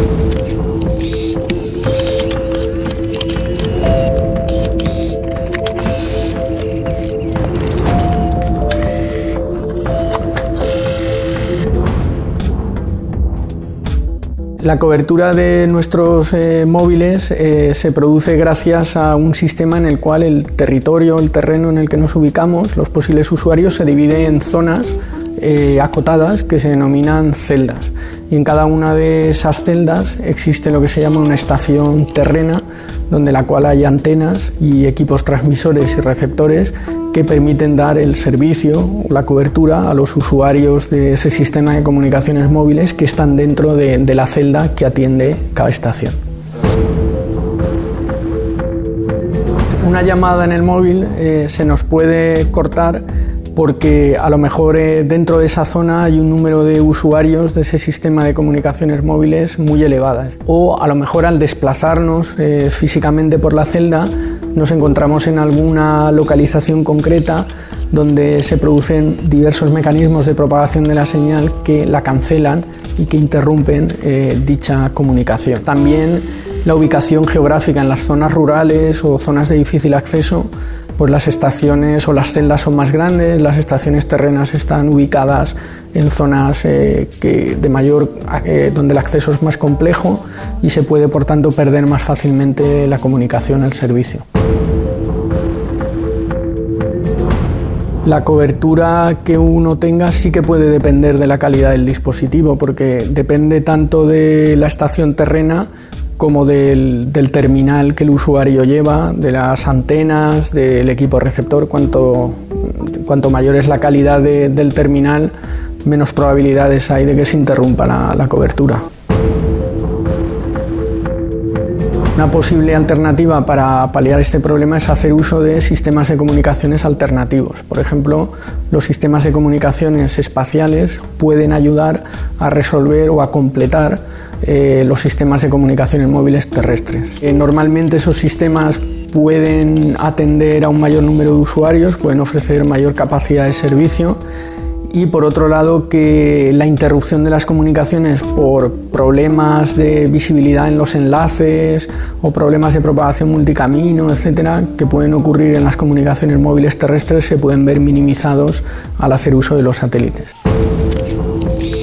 La cobertura de nuestros móviles se produce gracias a un sistema en el cual el territorio, el terreno en el que nos ubicamos, los posibles usuarios, se divide en zonas acotadas que se denominan celdas. Y en cada una de esas celdas existe lo que se llama una estación terrena, donde la cual hay antenas y equipos transmisores y receptores que permiten dar el servicio o la cobertura a los usuarios de ese sistema de comunicaciones móviles que están dentro de la celda que atiende cada estación. Una llamada en el móvil se nos puede cortar porque a lo mejor dentro de esa zona hay un número de usuarios de ese sistema de comunicaciones móviles muy elevadas. O a lo mejor al desplazarnos físicamente por la celda nos encontramos en alguna localización concreta donde se producen diversos mecanismos de propagación de la señal que la cancelan y que interrumpen dicha comunicación. También la ubicación geográfica en las zonas rurales o zonas de difícil acceso, pues las estaciones o las celdas son más grandes, las estaciones terrenas están ubicadas en zonas donde el acceso es más complejo y se puede por tanto perder más fácilmente la comunicación, el servicio. La cobertura que uno tenga sí que puede depender de la calidad del dispositivo, porque depende tanto de la estación terrena como del terminal que el usuario lleva, de las antenas, del equipo receptor. Cuanto mayor es la calidad del terminal, menos probabilidades hay de que se interrumpa la cobertura. Una posible alternativa para paliar este problema es hacer uso de sistemas de comunicaciones alternativos. Por ejemplo, los sistemas de comunicaciones espaciales pueden ayudar a resolver o a completar los sistemas de comunicaciones móviles terrestres. Normalmente esos sistemas pueden atender a un mayor número de usuarios, pueden ofrecer mayor capacidad de servicio y por otro lado que la interrupción de las comunicaciones por problemas de visibilidad en los enlaces o problemas de propagación multicamino, etcétera, que pueden ocurrir en las comunicaciones móviles terrestres se pueden ver minimizados al hacer uso de los satélites.